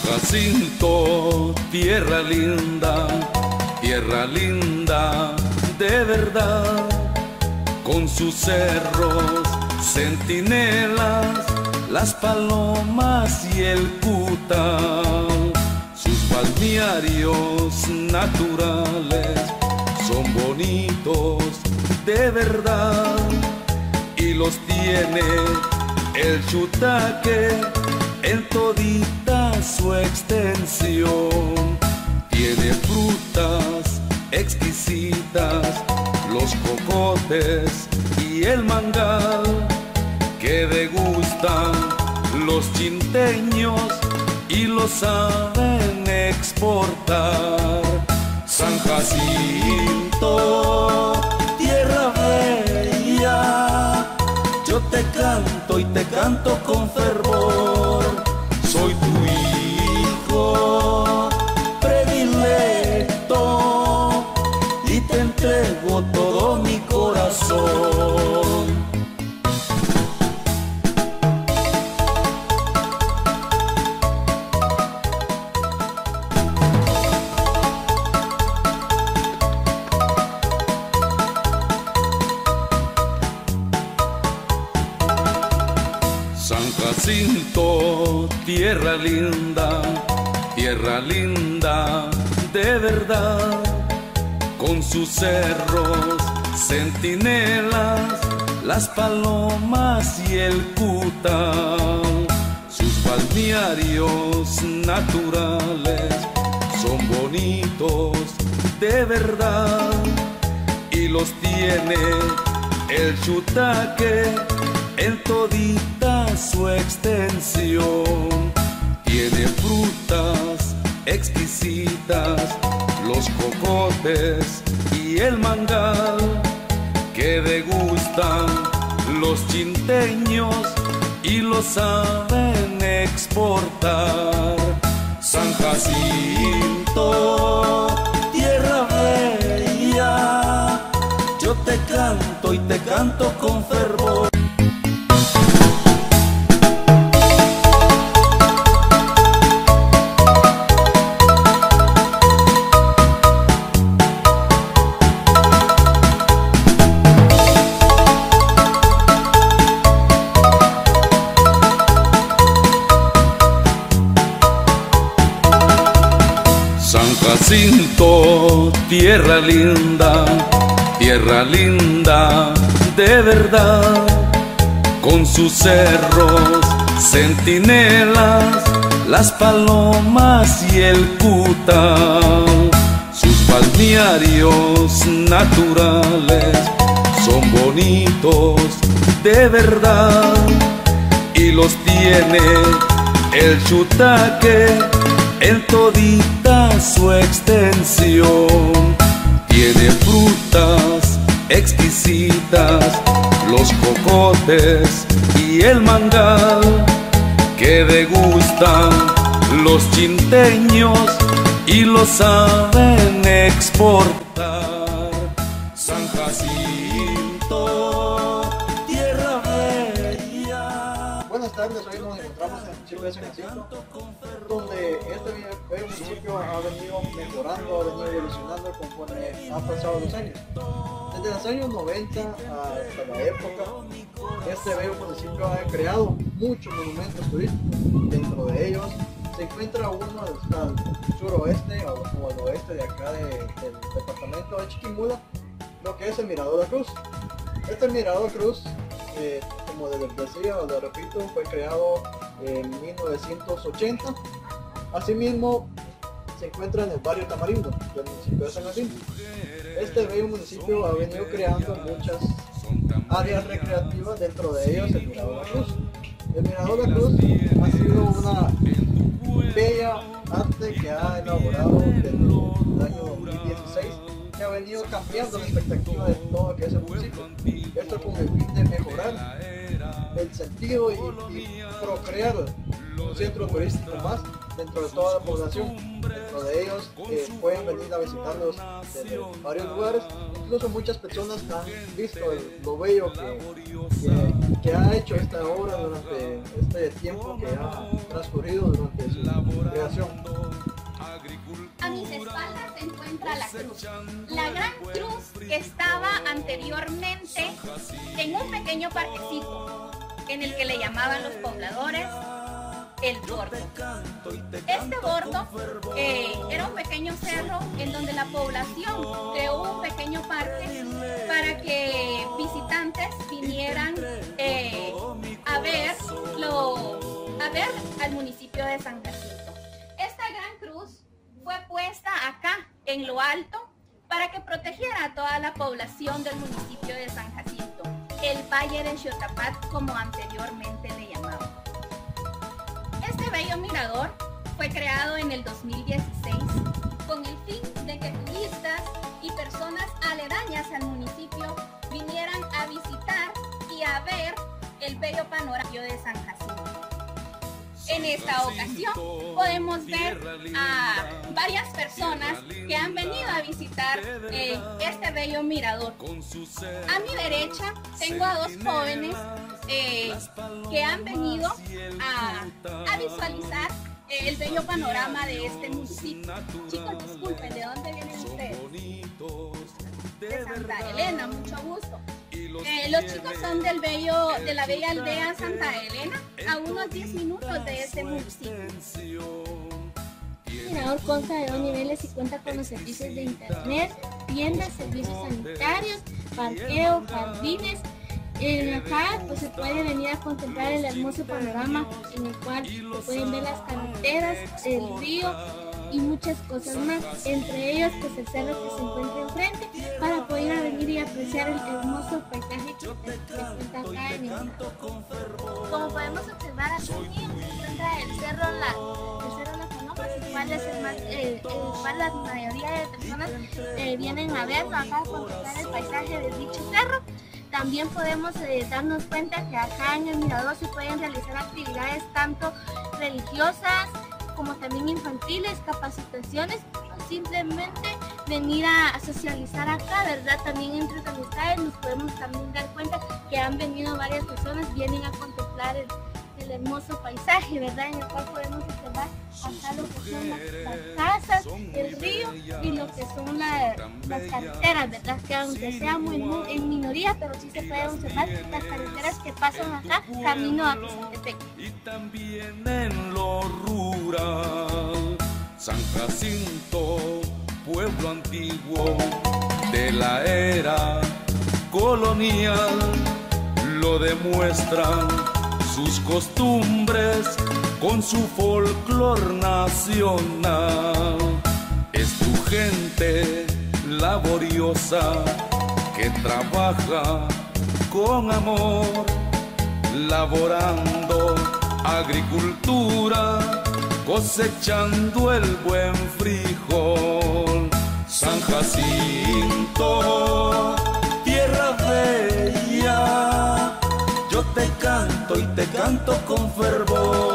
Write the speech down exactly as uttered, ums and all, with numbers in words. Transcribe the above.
Jacinto, tierra linda, tierra linda de verdad, con sus cerros, centinelas, las palomas y el cutal. Sus balnearios naturales son bonitos de verdad, y los tiene el Chutaque en todita su extensión. Tiene frutas exquisitas, los cocotes y el mangal, que degustan los chinteños y lo saben exportar. San Jacinto, tierra bella, yo te canto y te canto con fervor. Soy tu hijo predilecto y te entrego todo mi corazón. San Jacinto, tierra linda, tierra linda de verdad, con sus cerros, centinelas, las palomas y el cutal. Sus balnearios naturales son bonitos de verdad, y los tiene el Chutaque en todita su extensión. Tiene frutas exquisitas, los cocotes y el mangal, que degustan los chinteños y lo saben exportar. San Jacinto, tierra bella, yo te canto y te canto con fervor. San Jacinto, tierra linda, tierra linda de verdad, con sus cerros, centinelas, las palomas y el cutal. Sus balnearios naturales son bonitos de verdad, y los tiene el Chutaque en todita su extensión. Tiene frutas exquisitas, los cocotes y el mangal, que degustan los chinteños y lo saben exportar. San Jacinto, tierra bella. Buenas tardes, hoy nos encontramos en el municipio de San Jacinto, donde este bello municipio ha venido mejorando, ha venido evolucionando conforme han pasado los años. Desde los años noventa hasta la época, este bello municipio ha creado muchos monumentos turísticos. Dentro de ellos se encuentra uno al suroeste o, o al oeste de acá de, del departamento de Chiquimula, lo que es el Mirador La Cruz. Este Mirador Cruz, eh, como les decía o les repito, fue creado en mil novecientos ochenta. Asimismo, se encuentra en el barrio Tamarindo del municipio de San Jacinto. Este bello municipio ha venido creando muchas áreas recreativas, dentro de ellas el Mirador La Cruz. El Mirador La Cruz ha sido una bella arte que ha elaborado desde el año dos mil dieciséis, que ha venido cambiando la expectativa de todo lo que es el municipio. Esto con el fin de mejorar el sentido y, y procrear un centro turístico más dentro de toda la población. Dentro de ellos eh, pueden venir a visitarlos desde varios lugares. Incluso muchas personas han visto el, lo bello que, que, que ha hecho esta obra durante este tiempo que ha transcurrido durante su creación. A mis espaldas se encuentra la cruz, la gran cruz que estaba anteriormente en un pequeño parquecito en el que le llamaban los pobladores el bordo. Este bordo eh, era un pequeño cerro en donde la población creó un pequeño parque para que visitantes vinieran eh, a verlo, a ver al municipio de San Jacinto. Esta gran cruz fue puesta acá en lo alto para que protegiera a toda la población del municipio de San Jacinto, el Valle de Xotapat, como anteriormente le llamaban. Este bello mirador fue creado en el dos mil dieciséis con el fin de que turistas y personas aledañas al municipio vinieran a visitar y a ver el bello panorama de San Jacinto. En esta ocasión podemos ver a varias personas que han venido a visitar eh, este bello mirador. A mi derecha tengo a dos jóvenes eh, que han venido a, a visualizar el bello panorama de este municipio. Chicos, disculpen, ¿de dónde vienen ustedes? De Santa Elena, mucho gusto. Eh, los chicos son del bello, de la bella aldea Santa Elena, a unos diez minutos de este municipio. El mirador consta de dos niveles y cuenta con los servicios de internet, tiendas, servicios sanitarios, parqueo, jardines. En acá pues, se puede venir a contemplar el hermoso panorama en el cual se pueden ver las carreteras, el río y muchas cosas más, entre ellos pues el cerro que se encuentra enfrente, para poder venir y apreciar el hermoso paisaje que se encuentra acá en el mirador. Como podemos observar, aquí se encuentra el cerro La, el cerro Las Palomas, el cual, es el más, eh, el cual la mayoría de personas eh, vienen a verlo acá, a contemplar el paisaje de dicho cerro. También podemos eh, darnos cuenta que acá en el mirador se pueden realizar actividades tanto religiosas como también infantiles, capacitaciones, o simplemente venir a socializar acá, ¿verdad? También entre las amistades nos podemos también dar cuenta que han venido varias personas, vienen a contemplar el, el hermoso paisaje, ¿verdad? En el cual podemos observar acá lo que son las, las casas, el río y lo que son la, las carreteras, ¿verdad? Que aunque sea muy, muy en minoría, pero sí se puede observar las carreteras que pasan acá camino a Quezaltepec. Y también en lo rural, San Jacinto, pueblo antiguo de la era colonial, lo demuestran sus costumbres con su folclor nacional. Es tu gente laboriosa que trabaja con amor, laborando agricultura, cosechando el buen frijol. San Jacinto, tierra bella, yo te canto y te canto con fervor.